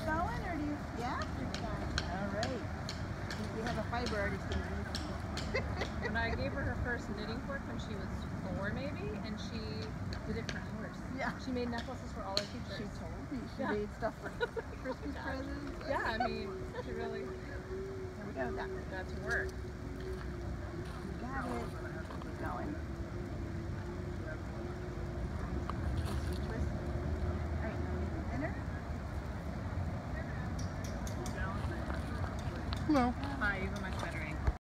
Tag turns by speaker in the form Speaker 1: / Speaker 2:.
Speaker 1: going, or do you? Yeah. All right. We have a fiber artist in the
Speaker 2: When I gave her her first knitting fork when she was 4 maybe, and she did it for hours.
Speaker 1: Yeah.
Speaker 2: She made necklaces for all her teachers.
Speaker 1: She told me she made stuff for Christmas presents.
Speaker 2: Yeah, I mean, she really
Speaker 1: There we go.
Speaker 2: got to work.
Speaker 1: Got it.